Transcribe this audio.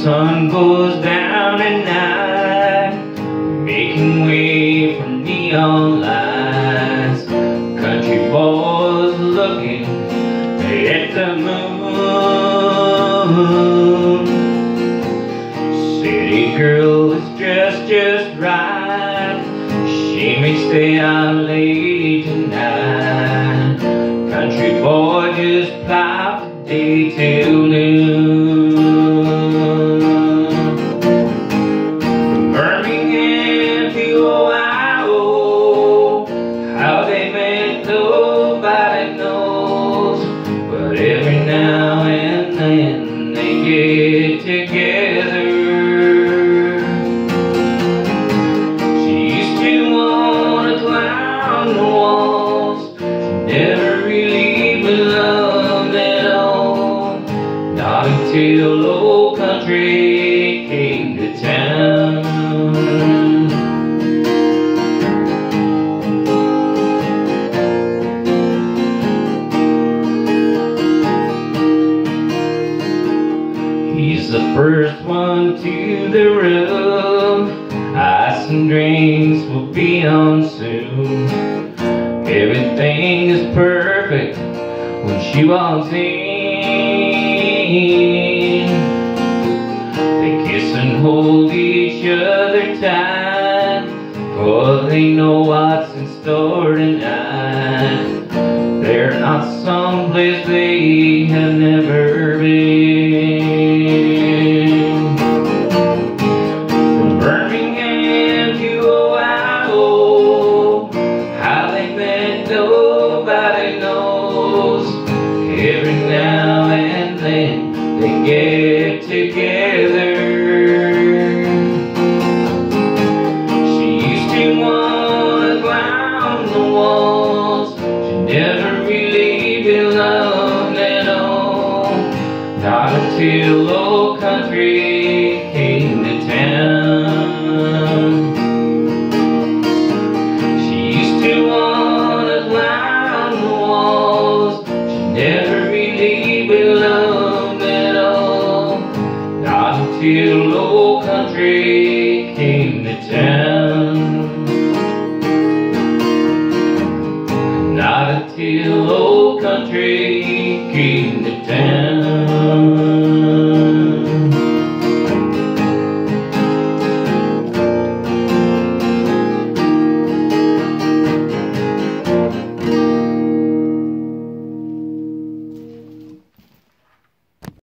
sun goes down at night, making way for neon lights. Country boys looking at the moon. City girl is dressed just right, she may stay out late tonight. Country boy just plowed the day till noon. From Birmingham to Ohio, how they met nobody knows, but every now and then they get together. She used to want to climb the walls, she never really belonged at all, not until old country came to town. He's the first one to the room, ice and drinks will be on soon. Everything is perfect when she walks in. They kiss and hold each other tight, for they know what's in store tonight. They're not someplace they have never been. From Birmingham to Ohio, how they met nobody knows. Every now and then they get together.